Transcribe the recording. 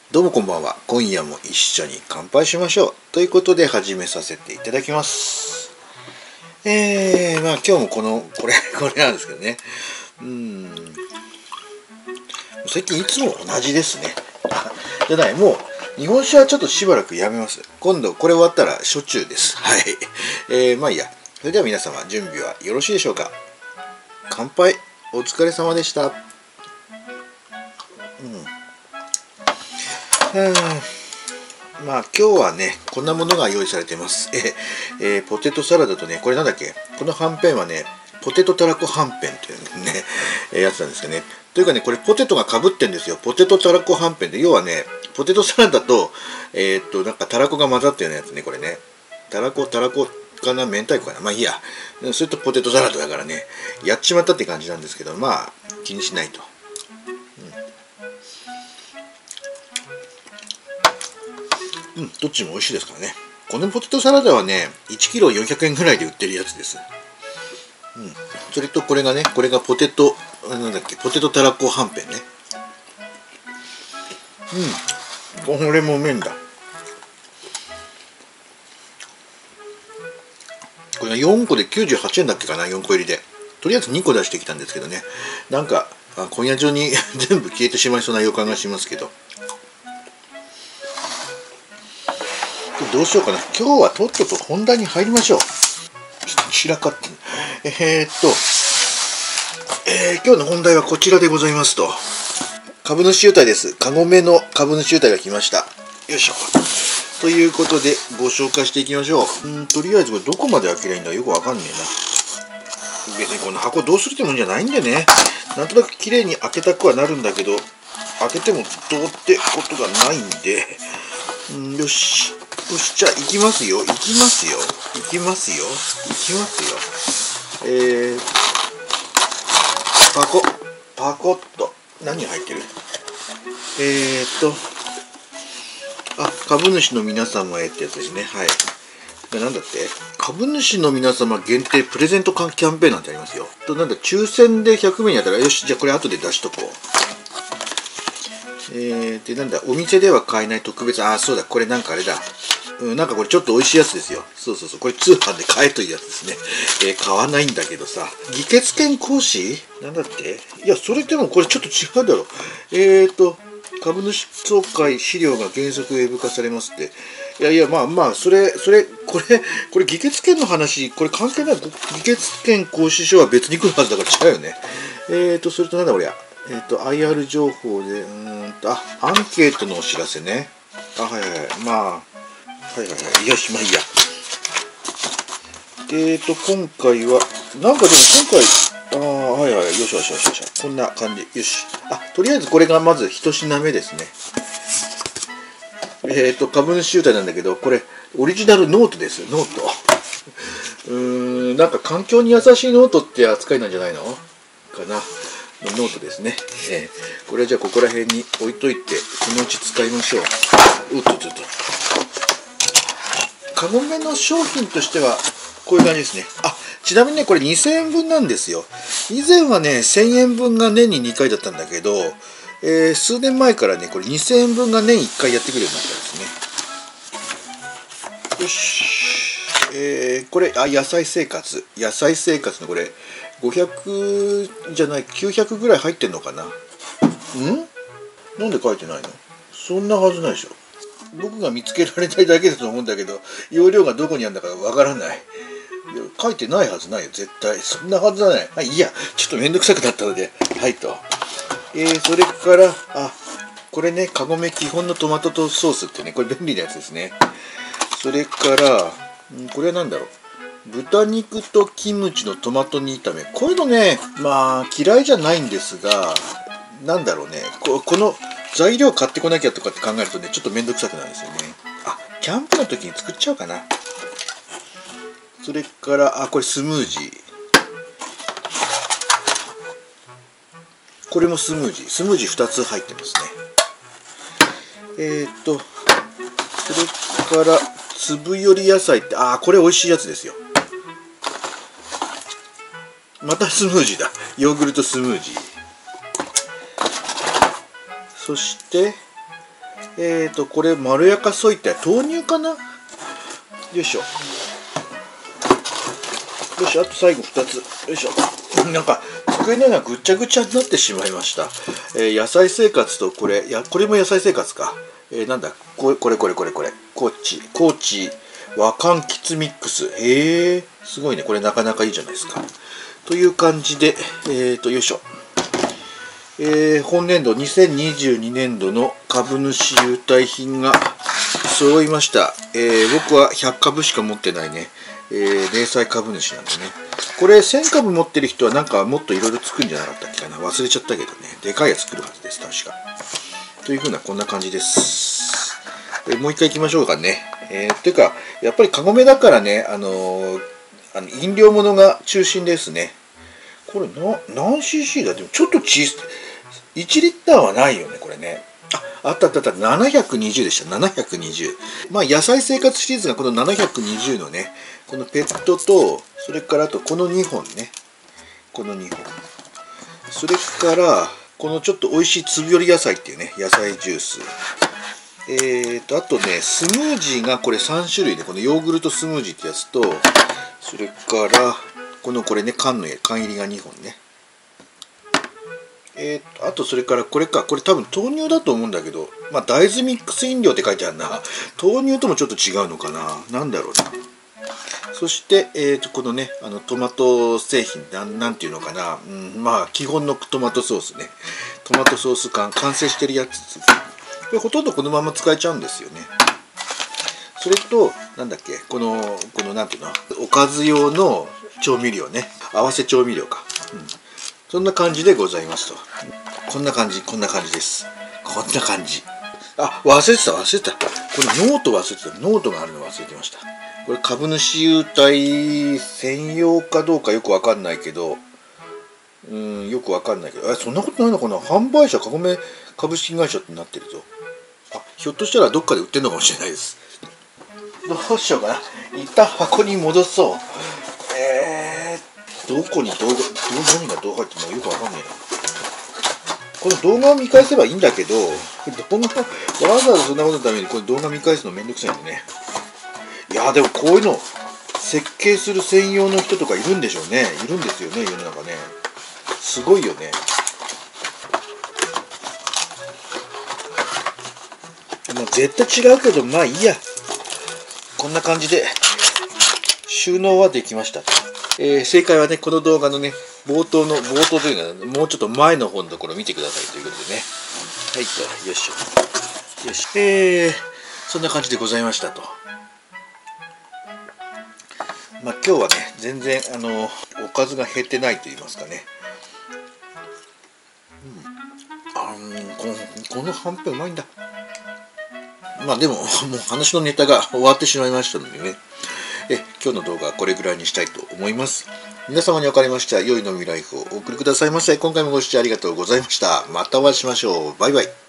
どうもこんばんは。今夜も一緒に乾杯しましょう。ということで始めさせていただきます。まあ今日もこれなんですけどね。最近いつも同じですね。じゃない、もう日本酒はちょっとしばらくやめます。今度これ終わったら焼酎です。はい。まあいいや。それでは皆様準備はよろしいでしょうか。乾杯。お疲れ様でした。まあ今日はね、こんなものが用意されています。ポテトサラダとね、これなんだっけ、このはんぺんはね、ポテトたらこはんぺんっていうね、やつなんですよね。というかね、これポテトがかぶってんですよ。ポテトたらこはんぺんで、要はね、ポテトサラダと、なんかたらこが混ざったようなやつね、これね。たらこかな、明太子かな。まあいいや。それとポテトサラダだからね、やっちまったって感じなんですけど、まあ、気にしないと。どっちも美味しいですからね。このポテトサラダはね、1キロ400円ぐらいで売ってるやつです。それとこれがポテト、ポテトたらこはんぺんね。これもうめんだ。これ4個で98円だっけかな、4個入りで。とりあえず2個出してきたんですけどね。なんか、今夜中に全部消えてしまいそうな予感がしますけど。どうしようかな。今日はとっとと本題に入りましょう。散らかって。今日の本題はこちらでございますと。株主優待です。カゴメの株主優待が来ました。よいしょ。ということでご紹介していきましょう。とりあえずこれどこまで開けりゃいいんだよくわかんねえな。別にこの箱どうするってもんじゃないんでね。なんとなく綺麗に開けたくはなるんだけど、開けてもどうってことがないんで。よし。よし、じゃあ行きますよ。パコッと。何入ってる？株主の皆様へってやつですね。はい。なんだって？株主の皆様限定プレゼントキャンペーンなんてありますよ。なんだ、抽選で100名に当たら、よし、じゃあこれ後で出しとこう。で、なんだ、お店では買えない特別、そうだ、これなんかあれだ。なんかこれちょっと美味しいやつですよ。そう、これ通販で買えというやつですね。買わないんだけどさ。議決権行使なんだって？いや、それでもこれちょっと違うだろ。株主総会資料が原則ウェブ化されますって。まあ、これ議決権の話、これ関係ない。議決権行使書は別に来るはずだから違うよね。それとなんだこりゃ。IR 情報で、アンケートのお知らせね。よし、まあいいや。今回は、なんかでも今回、よし。こんな感じ。よし。とりあえずこれがまず一品目ですね。株主優待なんだけど、これ、オリジナルノートです。ノート。なんか環境に優しいノートって扱いなんじゃないのかな。ノートですね。これはじゃあここら辺に置いといて、そのうち使いましょう。カゴメの商品としてはこういう感じですね。ちなみにね、これ2000円分なんですよ。以前はね、1000円分が年に2回だったんだけど、数年前からね、これ2000円分が年1回やってくるようになったんですね。よし。これ、野菜生活のこれ、500じゃない、900ぐらい入ってんのかな。なんで書いてないの？そんなはずないでしょ。僕が見つけられないだけだと思うんだけど、容量がどこにあるんだかわからない。書いてないはずないよ、絶対。そんなはずはない。いや、ちょっとめんどくさくなったので、はいと。それから、これね、カゴメ基本のトマトとソースってね、これ便利なやつですね。それから、これは何だろう。豚肉とキムチのトマト煮炒め。こういうのね、まあ、嫌いじゃないんですが、なんだろうね、この材料買ってこなきゃとかって考えるとね、ちょっとめんどくさくなるんですよね。キャンプの時に作っちゃおうかな。それから、これスムージー。これもスムージー2つ入ってますね。それから、粒より野菜って、これ美味しいやつですよ。またスムージーだ。ヨーグルトスムージー。そして、 これまろやかソイって豆乳かな。よいしょ。よし、あと最後2つ。よいしょ。なんか机の上がぐっちゃぐちゃになってしまいました。野菜生活とこれも野菜生活か。なんだこれ高知和柑橘ミックス。すごいね、これなかなかいいじゃないですか。という感じでよいしょ。本年度2022年度の株主優待品が揃いました。僕は100株しか持ってないね、零細株主なんでね。これ1000株持ってる人はなんかもっといろいろつくんじゃなかったっけかな。忘れちゃったけどね。でかいやつ作るはずです、確か。というふうなこんな感じです。もう一回いきましょうかね。っていうかやっぱりカゴメだからね、飲料物が中心ですね。これ何 cc だ。でもちょっと1リッターはないよね、これね。あった720でした。720。まあ野菜生活シリーズがこの720のね、このペットと、それからあとこの2本ね、この2本、それからこのちょっと美味しい粒より野菜っていうね、野菜ジュース、あとねスムージーがこれ3種類で、このヨーグルトスムージーってやつと、それからこれね、缶入りが2本ね。あとそれからこれ多分豆乳だと思うんだけど、まあ大豆ミックス飲料って書いてあるな。豆乳ともちょっと違うのかな、なんだろうな。そしてこのね、トマト製品なんていうのかな、まあ基本のトマトソースね、トマトソース完成してるやつ、これほとんどこのまま使えちゃうんですよね。それとなんだっけ、このなんていうの、おかず用の調味料ね、合わせ調味料か、そんな感じでございますと。こんな感じです。こんな感じ。あ、忘れてた。これノート忘れてた。ノートがあるの忘れてました。これ株主優待専用かどうかよくわかんないけど、そんなことないのかな。販売者カゴメ株式会社ってなってるぞ。ひょっとしたらどっかで売ってるのかもしれないです。どうしようかな。一旦箱に戻そう。どこに何が動画入ってるのかよくわかんないな。この動画を見返せばいいんだけど、わざわざそんなことのためにこの動画見返すのめんどくさいんでね。いやでもこういうの設計する専用の人とかいるんでしょうね。いるんですよね、世の中ね。すごいよね。もう絶対違うけど、まあいいや。こんな感じで収納はできました。正解はね、この動画のね、冒頭というのは、もうちょっと前の方のところを見てくださいということでね。はいと、よしよし。そんな感じでございましたと。まあ今日はね、全然おかずが減ってないと言いますかね。このはんぺんうまいんだ。まあでももう話のネタが終わってしまいましたのでね。今日の動画はこれぐらいにしたいと思います。皆様におかれましては良い飲みライフをお送りくださいませ。今回もご視聴ありがとうございました。またお会いしましょう。バイバイ。